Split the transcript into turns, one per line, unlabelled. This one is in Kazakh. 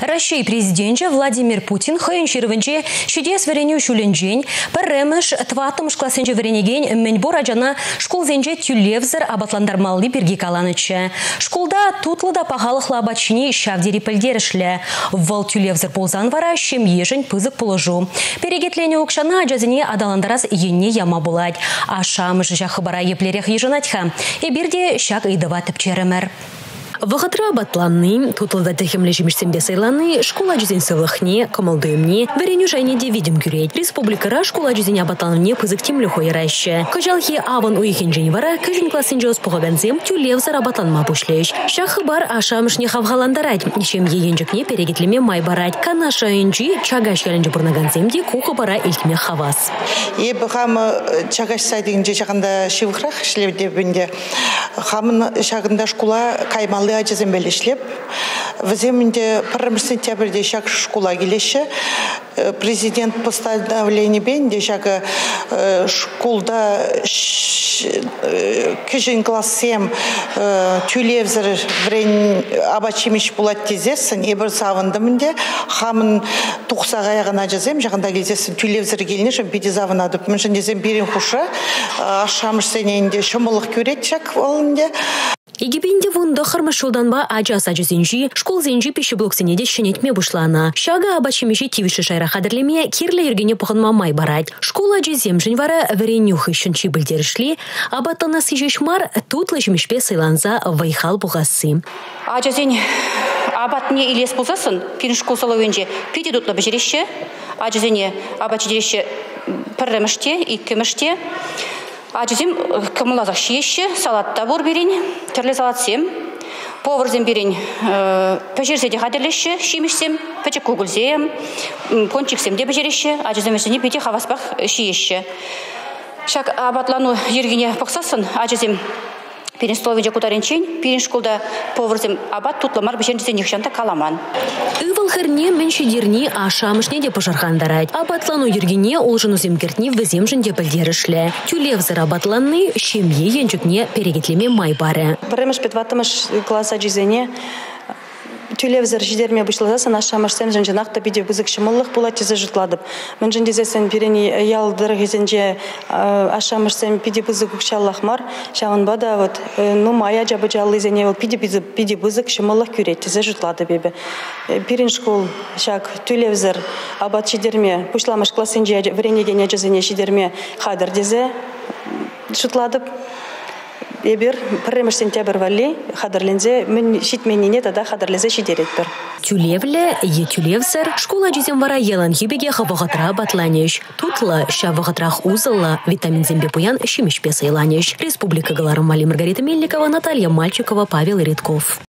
Россия президенті Владимир Путин хайын шервенче шидес вереню шуленжен, пірреміш тватымыш классенче веренеген менбор ажана школзенче тюлевзір абатландармалли бірге каланычы. Школда тутлыда пағалықла абачыне шавдері пілдерішлі. Вал тюлевзір болзан вара шем ежін пызык положу. Перегетлені оқшана ажазіне адаландарас енне яма булать. А шамыш жақыбара еплерек ежінатха. Ебірде шак идыва тіпчерімір. Вағытра батланны, тутлыда тәхемлі жемішсенбе сайланы, школа жүзен сывлықне, комалдыымне, вареню жайнеде видим күрет. Республикара школа жүзен абатланымне пызык темлі хойырайшы. Кажалхи аван уйхен жен вара, күжін класын жоз пұғабензем тюлевзар абатланма бұшлеш. Шақы бар ашамышне хавғаландарать, нешем егенжікне перегетлеме май барать. Кана шайынжи чагаш ялінжі бұрнаганземде куқы бара илтме хавас.
Ебі қамы чагаш сайдығынжы жағында шивықрақ шлевдебінде. Қамын шағында школа каймалы ажызын бәлешлеп. Віземінде 1 сентябрьде шақ школа келеші. Президент постановление бенде шағы школда кішін класс 7 тюлевзір врен абачимиш булат тезесін. Ебір савындымынде қамын тұқсаға аяғын ажызем. Жағында келзесін тюлевзір келіне жын беде завынадып. Мүншін дезем берін құшы ашамыш сенейінде шымылық көрет шақ олынде.
Египенде вунда хармашулдан ба ажаса жүзенжи, школ зенжи пеші блоксенеде шенетме бұшлана. Шага абачимеші тивіші шайра қадырлеме керлі ергене пұғынма май барад. Школа жүзем жын вара варенюхы шынчи білдерішли, абаттана сижешмар тутлы жмешпе сайланза вайхал бұғасы.
Ажазен абатне илес бұлзасын, пирін школ салауенже педе дутлы бәжереші, ажазене абачидереші пірреміште, иккеміште, Ажызым кымылазақ шиеші, салатта бұр берін, түрлі салат сем, поварзем берін пәжерзеде қадырлеші, шимішсем, пәчек көгілзем, кончиксем де бәжереші, ажызым өсіне беде қаваспақ шиеші. Шак абатлану ергене пықсасын, ажызым перен столовенже кутаренчен, перен школда поварзем абат тутламар бәжерзеде нехшанта каламан.
Ывалхырне меншедерни ашамышне де пожархандарать. Абатлану ергене олжыну земкертни віземжін де білдерішлі. Тюлевзір абатланны шемье енчукне перегетлеме май бары.
Біріміш петватымыш класса жүзене тюлевзір жидерме бұшлазасын ашамышсен жынжынақта биде бұзық шымылық бұла тезі жұтладып. Мен жындезесен перені ялдыр кезенже ашамышсен биде бұзық ұқшаллақмар. Шағын бада мая жабы жалы зене биде бұзық шымылық күрет тезі жұтлады бебі. Перен школ шақ тюлевзір абат жидерме бұшламыш классенже вренегене жүзене жидерме қадыр дезе жұтладып. Ебір 1 сентябрь валли хадырлензе мен шитменіне тада хадырлензе шидерет бір.
Тюлевле, тюлевзір, школа жүзем вара елан хибеге хавағатра батланеш. Тутлы шавағатрах узылла, витамин зембе пуян шимешпе сайланеш. Республика Галарым Мали Маргарита Мельникова, Наталья Мальчикова, Павел Редков.